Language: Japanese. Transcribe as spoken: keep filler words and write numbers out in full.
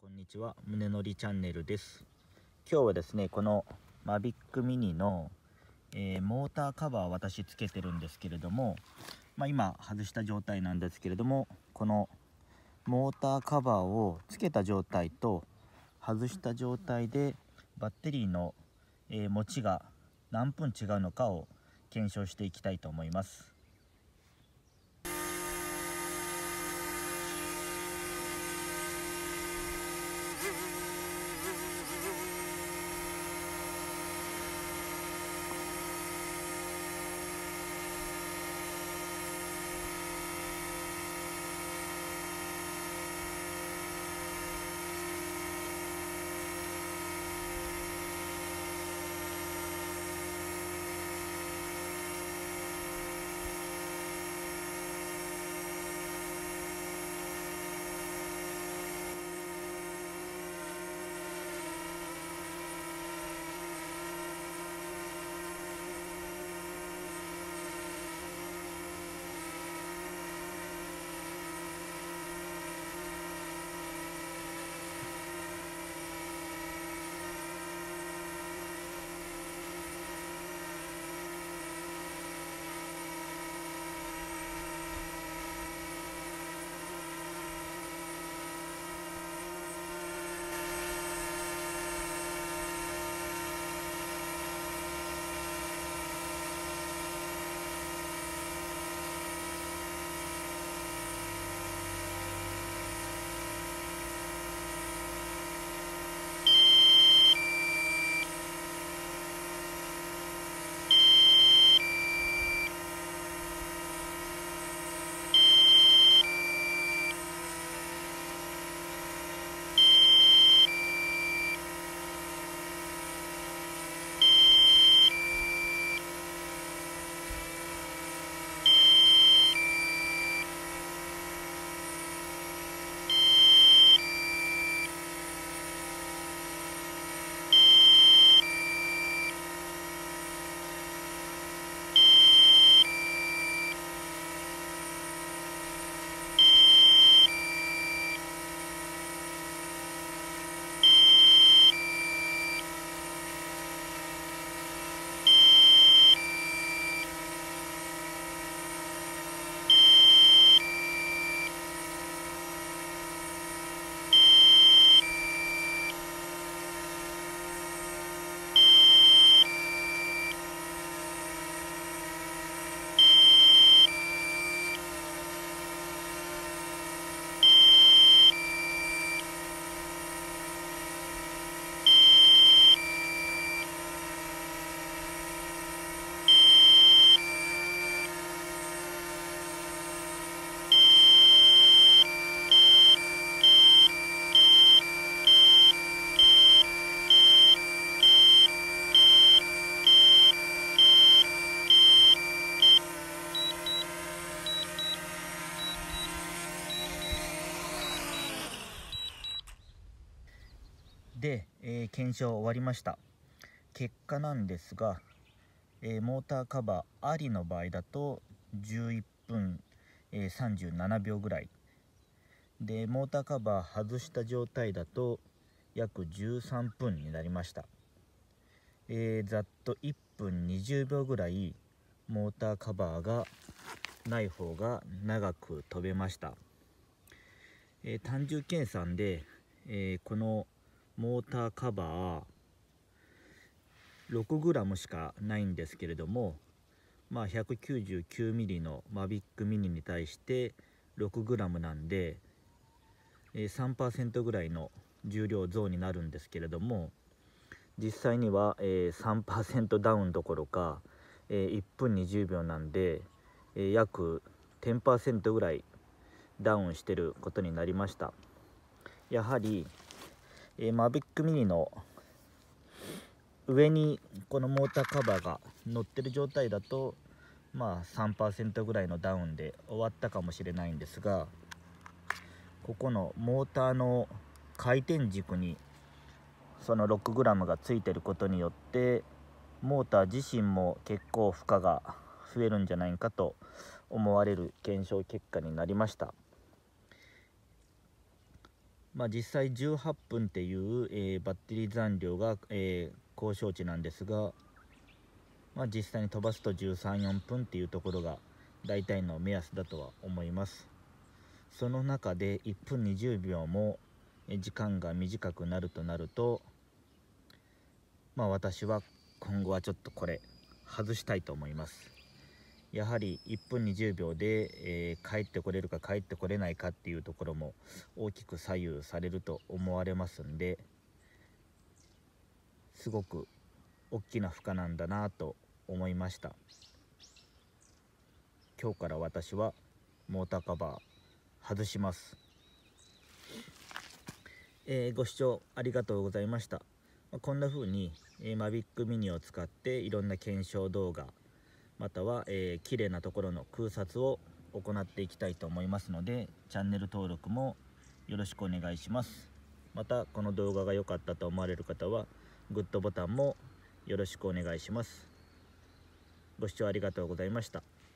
こんにちは、胸のりチャンネルです。今日はですね、このマビックミニの、えー、モーターカバーを私つけてるんですけれども、まあ、今外した状態なんですけれども、このモーターカバーをつけた状態と外した状態でバッテリーの、えー、持ちが何分違うのかを検証していきたいと思います。で、えー検証終わりました。結果なんですが、えーモーターカバーありの場合だとじゅういっぷん、えーさんじゅうななびょうぐらいで、モーターカバー外した状態だと約じゅうさんぷんになりました。えーざっといっぷんにじゅうびょうぐらいモーターカバーがない方が長く飛べました。えー単純計算で、えーこのモーターカバー ろくグラム しかないんですけれども、まあ、ひゃくきゅうじゅうきゅうミリのマビックミニに対して ろくグラム なんで、えー、さんパーセント ぐらいの重量増になるんですけれども、実際には、えー、さんパーセント ダウンどころか、えー、いっぷんにじゅうびょうなんで、えー、約 じゅっパーセント ぐらいダウンしてることになりました。やはり、えー、マビックミニの上にこのモーターカバーが乗ってる状態だと、まあ さんパーセント ぐらいのダウンで終わったかもしれないんですが、ここのモーターの回転軸にその ろくグラム がついてることによって、モーター自身も結構負荷が増えるんじゃないかと思われる検証結果になりました。 まあ、実際じゅうはっぷんっていう、えーバッテリー残量が、えー高承知なんですが、まあ、実際に飛ばすとじゅうさん、よんぷんっていうところが大体の目安だとは思います。その中でいっぷんにじゅうびょうもえー時間が短くなるとなると、まあ私は今後はちょっとこれ外したいと思います。やはりいっぷんにじゅうびょうで、えー帰ってこれるか帰ってこれないかっていうところも大きく左右されると思われますんで、すごく大きな負荷なんだなと思いました。今日から私はモーターカバー外します。えーご視聴ありがとうございました。こんな風に、えー、マビックミニを使っていろんな検証動画、または、えー、綺麗なところの空撮を行っていきたいと思いますので、チャンネル登録もよろしくお願いします。またこの動画が良かったと思われる方はグッドボタンもよろしくお願いします。ご視聴ありがとうございました。